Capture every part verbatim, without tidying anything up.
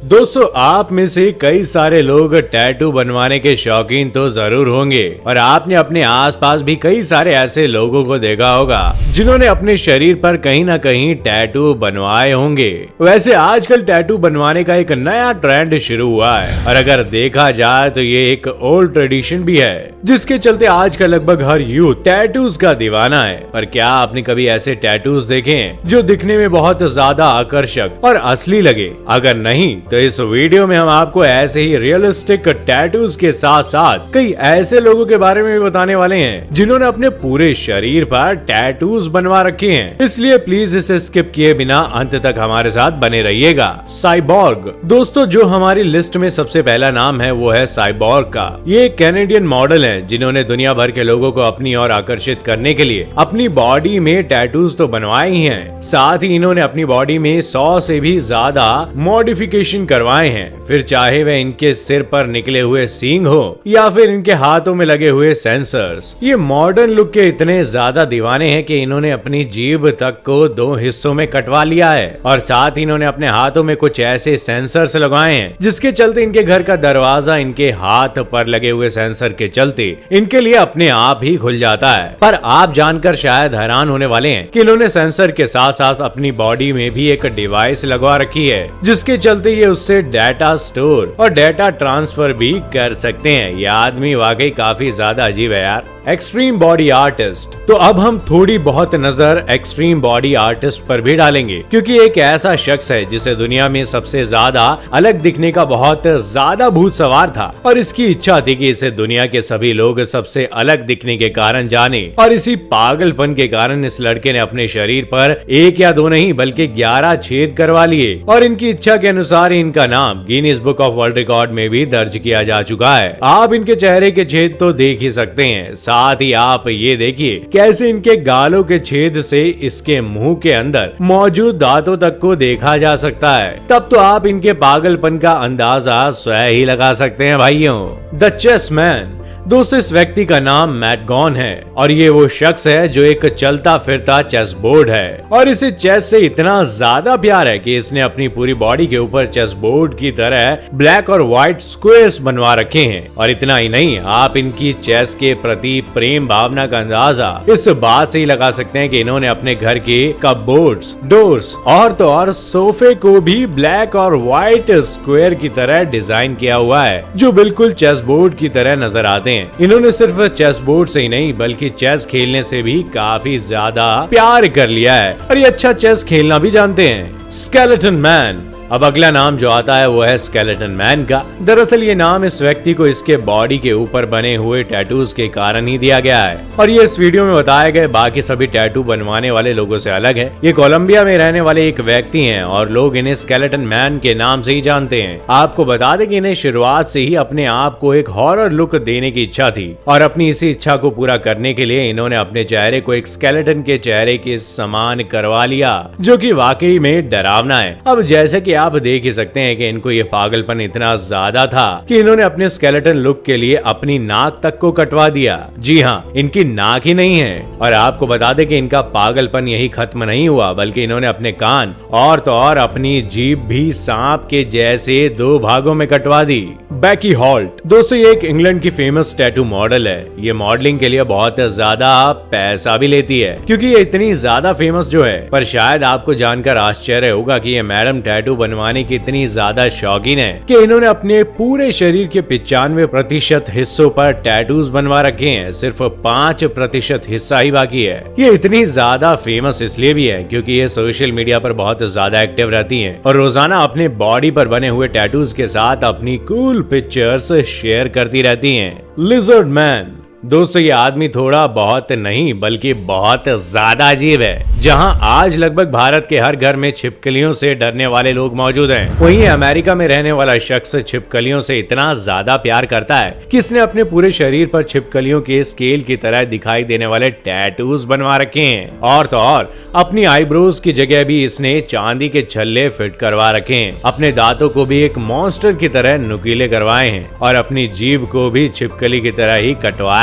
दोस्तों, आप में से कई सारे लोग टैटू बनवाने के शौकीन तो जरूर होंगे और आपने अपने आसपास भी कई सारे ऐसे लोगों को देखा होगा जिन्होंने अपने शरीर पर कहीं ना कहीं टैटू बनवाए होंगे। वैसे आजकल टैटू बनवाने का एक नया ट्रेंड शुरू हुआ है और अगर देखा जाए तो ये एक ओल्ड ट्रेडिशन भी है जिसके चलते आजकल लगभग हर यूथ टैटूज का दीवाना है। पर क्या आपने कभी ऐसे टैटूज देखे हैं जो दिखने में बहुत ज्यादा आकर्षक और असली लगे? अगर नहीं तो इस वीडियो में हम आपको ऐसे ही रियलिस्टिक टैटूज के साथ साथ कई ऐसे लोगों के बारे में भी बताने वाले हैं जिन्होंने अपने पूरे शरीर पर टैटूज बनवा रखे हैं, इसलिए प्लीज इसे स्किप किए बिना अंत तक हमारे साथ बने रहिएगा। साइबॉर्ग। दोस्तों, जो हमारी लिस्ट में सबसे पहला नाम है वो है साइबॉर्ग का। ये एक कैनेडियन मॉडल है जिन्होंने दुनिया भर के लोगों को अपनी ओर आकर्षित करने के लिए अपनी बॉडी में टैटूज तो बनवाए ही हैं, साथ ही इन्होंने अपनी बॉडी में सौ से भी ज्यादा मॉडिफिकेशन करवाए हैं। फिर चाहे वह इनके सिर पर निकले हुए सींग हो या फिर इनके हाथों में लगे हुए सेंसर्स। ये मॉडर्न लुक के इतने ज्यादा दीवाने हैं कि इन्होंने अपनी जीभ तक को दो हिस्सों में कटवा लिया है और साथ ही इन्होंने अपने हाथों में कुछ ऐसे सेंसर्स लगाए हैं जिसके चलते इनके घर का दरवाजा इनके हाथ पर लगे हुए सेंसर के चलते इनके लिए अपने आप ही खुल जाता है। पर आप जानकर शायद हैरान होने वाले हैं कि इन्होंने सेंसर के साथ साथ अपनी बॉडी में भी एक डिवाइस लगवा रखी है जिसके चलते ये उससे डाटा स्टोर और डाटा ट्रांसफर भी कर सकते हैं। ये आदमी वाकई काफी ज्यादा अजीब है यार। Extreme body artist. तो अब हम थोड़ी बहुत नजर एक्सट्रीम बॉडी आर्टिस्ट पर भी डालेंगे क्योंकि एक ऐसा शख्स है जिसे दुनिया में सबसे ज्यादा अलग दिखने का बहुत ज्यादा भूत सवार था और इसकी इच्छा थी कि इसे दुनिया के सभी लोग सबसे अलग दिखने के कारण जाने। और इसी पागलपन के कारण इस लड़के ने अपने शरीर पर एक या दो नहीं बल्कि ग्यारह छेद करवा लिए और इनकी इच्छा के अनुसार इनका नाम Guinness book of world record में भी दर्ज किया जा चुका है। आप इनके चेहरे के छेद तो देख ही सकते हैं, साथ ही आप ये देखिए कैसे इनके गालों के छेद से इसके मुंह के अंदर मौजूद दांतों तक को देखा जा सकता है। तब तो आप इनके पागलपन का अंदाजा स्वयं ही लगा सकते हैं भाइयों। The chess man. दोस्तों, इस व्यक्ति का नाम मैट गॉन है और ये वो शख्स है जो एक चलता फिरता चेस बोर्ड है और इसे चेस से इतना ज्यादा प्यार है कि इसने अपनी पूरी बॉडी के ऊपर चेस बोर्ड की तरह ब्लैक और व्हाइट स्क्वेयर्स बनवा रखे हैं। और इतना ही नहीं, आप इनकी चेस के प्रति प्रेम भावना का अंदाजा इस बात से ही लगा सकते हैं कि इन्होंने अपने घर के कपबोर्ड्स, डोर्स और तो और सोफे को भी ब्लैक और व्हाइट स्क्वायर की तरह डिजाइन किया हुआ है जो बिल्कुल चेस बोर्ड की तरह नजर आते हैं। इन्होंने सिर्फ चेस बोर्ड से ही नहीं बल्कि चेस खेलने से भी काफी ज्यादा प्यार कर लिया है और ये अच्छा चेस खेलना भी जानते हैं। Skeleton man. अब अगला नाम जो आता है वो है स्केलेटन मैन का। दरअसल ये नाम इस व्यक्ति को इसके बॉडी के ऊपर बने हुए टैटूज के कारण ही दिया गया है और ये इस वीडियो में बताए गए बाकी सभी टैटू बनवाने वाले लोगों से अलग है। ये कोलंबिया में रहने वाले एक व्यक्ति हैं और लोग इन्हें स्केलेटन मैन के नाम से ही जानते हैं। आपको बता दें कि इन्हें शुरुआत से ही अपने आप को एक हॉरर लुक देने की इच्छा थी और अपनी इसी इच्छा को पूरा करने के लिए इन्होंने अपने चेहरे को एक स्केलेटन के चेहरे के समान करवा लिया जो कि वाकई में डरावना है। अब जैसे कि आप देख ही सकते हैं कि इनको ये पागलपन इतना ज्यादा था कि इन्होंने अपने स्केलेटन लुक के लिए अपनी नाक तक को कटवा दिया। जी हाँ, इनकी नाक ही नहीं है। और आपको बता दें कि इनका पागलपन यही खत्म नहीं हुआ बल्कि इन्होंने अपने कान और तो और अपनी जीभ भी सांप के जैसे दो भागों में कटवा दी। बेकी हॉल्ट। दोस्तों, ये एक इंग्लैंड की फेमस टैटू मॉडल है। ये मॉडलिंग के लिए बहुत ज्यादा पैसा भी लेती है क्योंकि ये इतनी ज्यादा फेमस जो है। पर शायद आपको जानकर आश्चर्य होगा कि ये मैडम टैटू बनवाने की इतनी ज्यादा शौकीन है कि इन्होंने अपने पूरे शरीर के पिचानवे प्रतिशत हिस्सों पर टैटूज बनवा रखे हैं, सिर्फ पाँच प्रतिशत हिस्सा ही बाकी है। ये इतनी ज्यादा फेमस इसलिए भी है क्योंकि ये सोशल मीडिया पर बहुत ज्यादा एक्टिव रहती हैं और रोजाना अपने बॉडी पर बने हुए टैटूज के साथ अपनी कूल पिक्चर्स शेयर करती रहती हैं। Lizard man. दोस्तों, ये आदमी थोड़ा बहुत नहीं बल्कि बहुत ज्यादा अजीब है। जहां आज लगभग भारत के हर घर में छिपकलियों से डरने वाले लोग मौजूद हैं, वहीं अमेरिका में रहने वाला शख्स छिपकलियों से इतना ज्यादा प्यार करता है कि इसने अपने पूरे शरीर पर छिपकलियों के स्केल की तरह दिखाई देने वाले टैटूज बनवा रखे हैं और तो और अपनी आईब्रोज की जगह भी इसने चांदी के छल्ले फिट करवा रखे हैं। अपने दांतों को भी एक मॉन्स्टर की तरह नुकीले करवाए हैं और अपनी जीभ को भी छिपकली की तरह ही कटवाया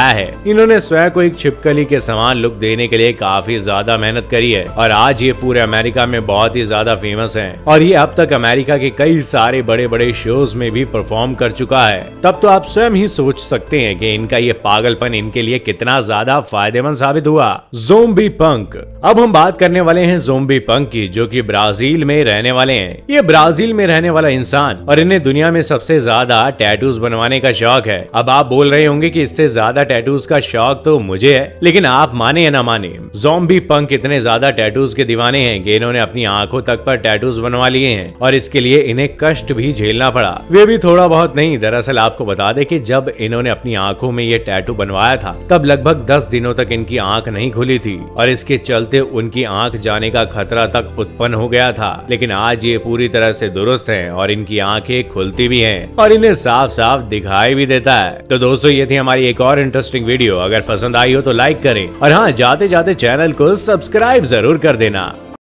है। इन्होंने स्वयं को एक छिपकली के समान लुक देने के लिए काफी ज्यादा मेहनत करी है और आज ये पूरे अमेरिका में बहुत ही ज्यादा फेमस है और ये अब तक अमेरिका के कई सारे बड़े बड़े शोज में भी परफॉर्म कर चुका है। तब तो आप स्वयं ही सोच सकते हैं कि इनका ये पागलपन इनके लिए कितना ज्यादा फायदेमंद साबित हुआ। Zombie punk. अब हम बात करने वाले हैं ज़ोंबी पंक की, जो कि ब्राजील में रहने वाले हैं। ये ब्राजील में रहने वाला इंसान और इन्हें दुनिया में सबसे ज्यादा टैटूज बनवाने का शौक है। अब आप बोल रहे होंगे कि इससे ज्यादा टैटूज का शौक तो मुझे है, लेकिन आप माने या ना माने, ज़ोंबी पंक इतने ज्यादा टैटूज के दीवाने हैं कि इन्होंने अपनी आंखों तक पर टैटूज बनवा लिए हैं और इसके लिए इन्हें कष्ट भी झेलना पड़ा। वे भी थोड़ा बहुत नहीं, दरअसल आपको बता दें कि जब इन्होंने अपनी आंखों में ये टैटू बनवाया था तब लगभग दस दिनों तक इनकी आंख नहीं खुली थी और इसके चलते उनकी आंख जाने का खतरा तक उत्पन्न हो गया था। लेकिन आज ये पूरी तरह से दुरुस्त हैं और इनकी आंखें खुलती भी हैं और इन्हें साफ साफ दिखाई भी देता है। तो दोस्तों, ये थी हमारी एक और इंटरेस्टिंग वीडियो। अगर पसंद आई हो तो लाइक करें और हाँ, जाते जाते चैनल को सब्सक्राइब जरूर कर देना।